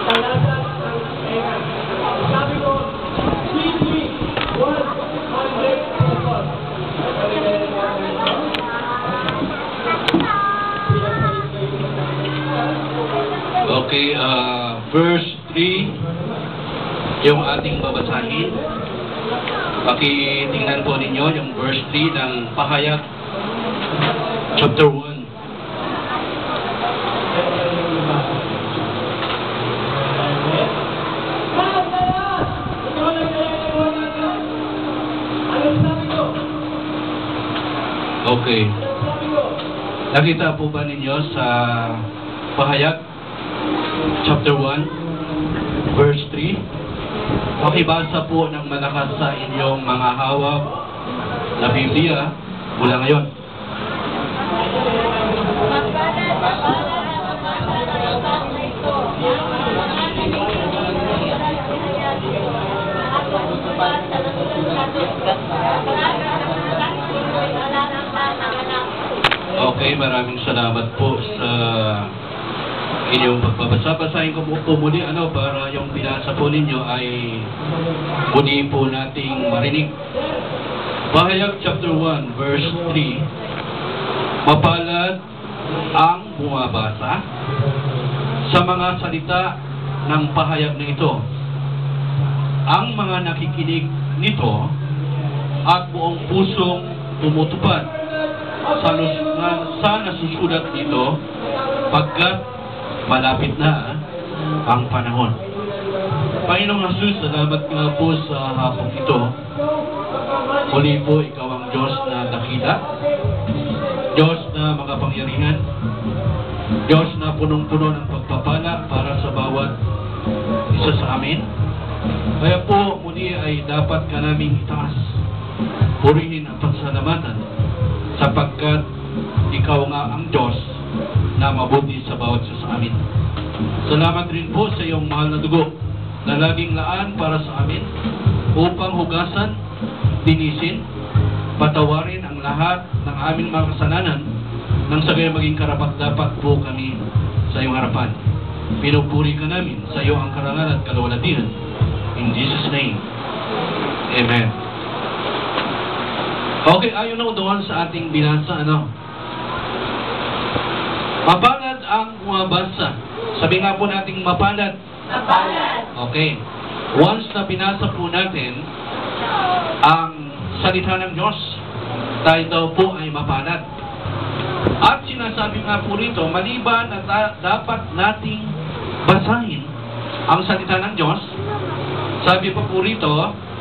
Sabi ko, 3, 2, 1, Okay, verse 3, yung ating babasahin. Pakitingnan po ninyo yung verse 3 ng Pahayag, chapter 1. Okay. Nakita po ba ninyo sa Pahayag, chapter 1, verse 3? Pakibasa po ng malakas sa inyong mga hawak na Biblia mula ngayon. Okay, maraming salamat po sa inyong pagbabasa. Basahin ko po muli para yung binasa po ninyo ay muli po nating marinig. Pahayag chapter 1 verse 3. Mapalad ang bumabasa sa mga salita ng pahayag na ito, ang mga nakikinig nito at buong pusong tumutupad sa nasusulat nito, pagkat malapit na ang panahon. Panginoong Jesus, salamat nga po sa hapong ito. Muli po, ikaw ang Diyos na dakila, Diyos na makapangyarihan, Diyos na punong-puno ng pagpapala para sa bawat isa sa amin. Kaya po, muli ay dapat ka naming itaas, purihin ang pasalamatan, sapagkat ikaw nga ang Diyos na mabuti sa bawat isa sa amin. Salamat rin po sa iyong mahal na dugo na laging laan para sa amin upang hugasan, tinisin, patawarin ang lahat ng aming mga kasalanan nang sa gayon maging karapat-dapat po kami sa iyong harapan. Pinupuri ka namin sa iyo ang karangalan at kalawalatian. In Jesus' name, Amen. Okay, ayon na doon sa ating binasa, mapalad ang bumabasa. Sabi nga po nating mapalad. Mapalad. Okay. Once na binasa po natin ang salita ng Diyos, tayo daw po ay mapalad. At sinasabi nga po rito, maliban na dapat nating basahin ang salita ng Diyos, sabi po rito,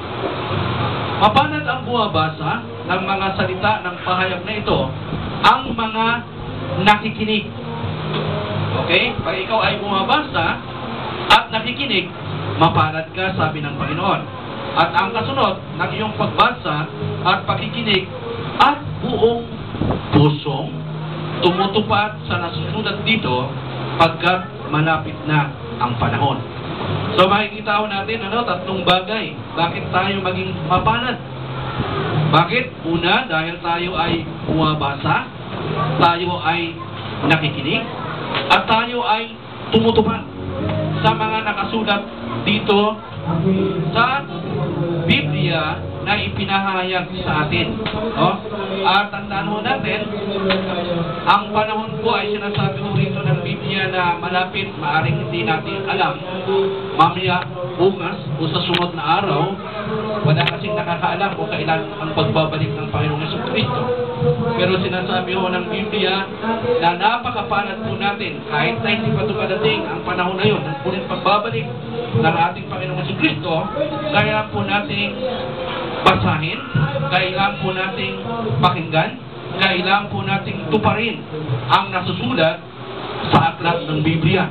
mapalad ang bumabasa ng mga salita ng pahayag na ito, ang mga nakikinig. Okay? Pag ikaw ay bumabasa at nakikinig, mapalad ka, sabi ng Panginoon. At ang kasunod ng iyong pagbasa at pakikinig at buong pusong tumutupad sa nasusulat dito, pagkat malapit na ang panahon. So makikita natin, tatlong bagay. Bakit tayo maging mapalad? Bakit? Una, dahil tayo ay bumabasa, tayo ay nakikinig, at tayo ay tumutupad sa mga nakasulat dito sa Biblia na ipinahayag sa atin. At tandaan mo natin, ang panahon po ay sinasabi mo rito ng Biblia na malapit, maaring hindi natin alam. Mamaya, bukas, o sa sunod na araw, wala kasing nakakaalam kung kailan ang pagbabalik ng Panginoong Jesucristo. Pero sinasabi ho ng Biblia na napakapalad po natin kahit na hindi pa dumadating ang panahon na yun, ang pulit pagbabalik ng ating Panginoong Jesucristo, kaya po nating basahin, kailangan po nating pakinggan, kailangan po nating tuparin ang nasusulat sa aklat ng Biblia.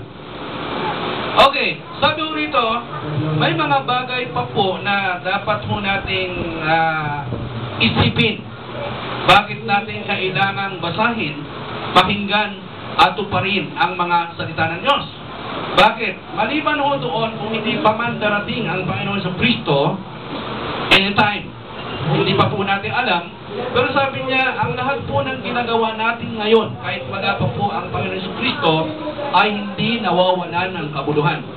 Okay, sabi ko rito, may mga bagay pa po na dapat po nating isipin. Bakit natin kailangang basahin, pakinggan, at tuparin ang mga salita ng Diyos? Bakit? Maliban ho doon kung hindi pa man darating ang Panginoon sa Kristo, anytime, hindi pa po natin alam, pero sabi niya, ang lahat po ng ginagawa natin ngayon, kahit wala pa po ang Panginoon sa Kristo, ay hindi nawawalan ng kabuluhan.